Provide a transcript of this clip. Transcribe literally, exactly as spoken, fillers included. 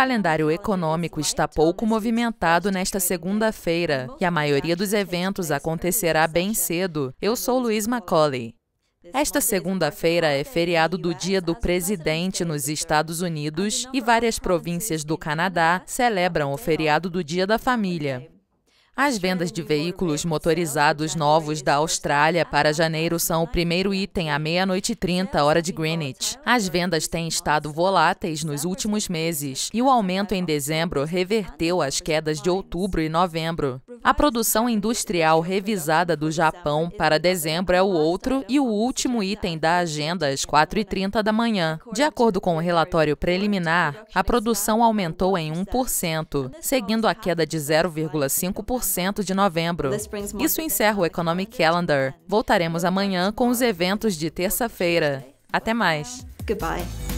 calendário econômico está pouco movimentado nesta segunda-feira e a maioria dos eventos acontecerá bem cedo. Eu sou Luiz Macaulay. Esta segunda-feira é feriado do Dia do Presidente nos Estados Unidos e várias províncias do Canadá celebram o feriado do Dia da Família. As vendas de veículos motorizados novos da Austrália para janeiro são o primeiro item à meia-noite e trinta, hora de Greenwich. As vendas têm estado voláteis nos últimos meses e o aumento em dezembro reverteu as quedas de outubro e novembro. A produção industrial revisada do Japão para dezembro é o outro e o último item da agenda às quatro e trinta da manhã. De acordo com o relatório preliminar, a produção aumentou em um por cento, seguindo a queda de zero vírgula cinco por cento de novembro. Isso encerra o Economic Calendar. Voltaremos amanhã com os eventos de terça-feira. Até mais! Goodbye.